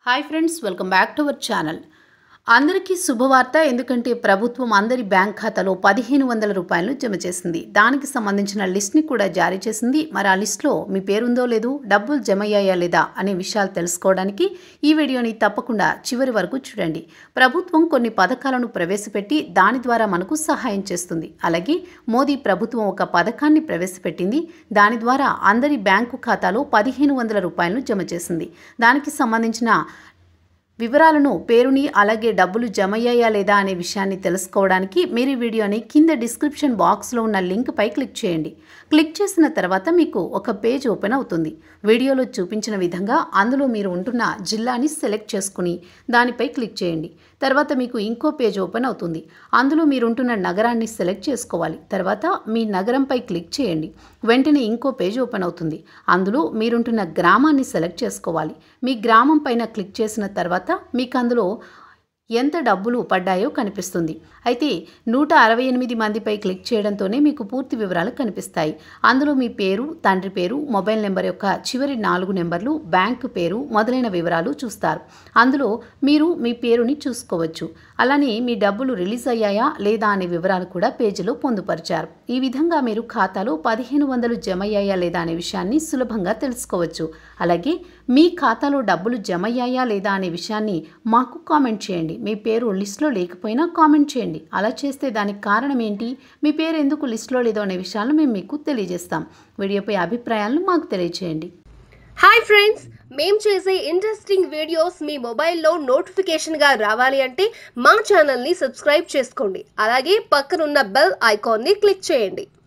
Hi friends, welcome back to our channel. అందరికీ శుభవార్త. ఎందుకంటే ప్రభుత్వం అందరి బ్యాంక్ ఖాతాలో 1500 రూపాయలను జమ చేసింది. దానికి సంబంధించిన లిస్ట్ని కూడా జారీ చేసింది. మరి ఆ లిస్ట్లో మీ పేరుందో లేదో, డబ్బులు జమ అయ్యాయా లేదా అనే విషయాలు తెలుసుకోవడానికి ఈ వీడియోని తప్పకుండా చివరి వరకు చూడండి. ప్రభుత్వం కొన్ని పథకాలను ప్రవేశపెట్టి దాని ద్వారా మనకు సహాయం చేస్తుంది. అలాగే మోదీ ప్రభుత్వం ఒక పథకాన్ని ప్రవేశపెట్టింది. దాని ద్వారా అందరి బ్యాంకు ఖాతాలో 1500 రూపాయలను జమ చేసింది. దానికి సంబంధించిన వివరాలను, పేరుని, అలాగే డబ్బులు జమ అయ్యాయా లేదా అనే విషయాన్ని తెలుసుకోవడానికి మీరు ఈ వీడియోని కింద డిస్క్రిప్షన్ బాక్స్లో ఉన్న లింక్ పై క్లిక్ చేయండి. క్లిక్ చేసిన తర్వాత మీకు ఒక పేజ్ ఓపెన్ అవుతుంది. వీడియోలో చూపించిన విధంగా అందులో మీరు ఉంటున్న జిల్లాని సెలెక్ట్ చేసుకుని దానిపై క్లిక్ చేయండి. తర్వాత మీకు ఇంకో పేజ్ ఓపెన్ అవుతుంది. అందులో మీరు ఉంటున్న నగరాన్ని సెలెక్ట్ చేసుకోవాలి. తర్వాత మీ నగరంపై క్లిక్ చేయండి. వెంటనే ఇంకో పేజ్ ఓపెన్ అవుతుంది. అందులో మీరుంటున్న గ్రామాన్ని సెలెక్ట్ చేసుకోవాలి. మీ గ్రామం పైన క్లిక్ చేసిన తర్వాత మీకు అందులో ఎంత డబ్బులు పడ్డాయో కనిపిస్తుంది. అయితే 168 మందిపై క్లిక్ చేయడంతోనే మీకు పూర్తి వివరాలు కనిపిస్తాయి. అందులో మీ పేరు, తండ్రి పేరు, మొబైల్ నెంబర్ యొక్క చివరి 4 నెంబర్లు, బ్యాంకు పేరు మొదలైన వివరాలు చూస్తారు. అందులో మీరు మీ పేరుని చూసుకోవచ్చు. అలానే మీ డబ్బులు రిలీజ్ అయ్యాయా లేదా అనే వివరాలు కూడా పేజీలో పొందుపరిచారు. ఈ విధంగా మీరు ఖాతాలో 1500 జమ అయ్యాయా లేదా అనే విషయాన్ని సులభంగా తెలుసుకోవచ్చు. అలాగే మీ ఖాతాలో డబ్బులు జమ అయ్యాయా లేదా అనే విషయాన్ని మాకు కామెంట్ చేయండి. మీ పేరు లిస్ట్లో లేకపోయినా కామెంట్ చేయండి. అలా చేస్తే దానికి కారణం ఏంటి, మీ పేరు ఎందుకు లిస్ట్లో లేదో అనే విషయాలను మేము మీకు తెలియజేస్తాం. వీడియోపై అభిప్రాయాలను మాకు తెలియజేయండి. హాయ్ ఫ్రెండ్స్, మేము చేసే ఇంట్రెస్టింగ్ వీడియోస్ మీ మొబైల్లో నోటిఫికేషన్గా రావాలి అంటే మా ఛానల్ని సబ్స్క్రైబ్ చేసుకోండి. అలాగే పక్కనున్న బెల్ ఐకాన్ని క్లిక్ చేయండి.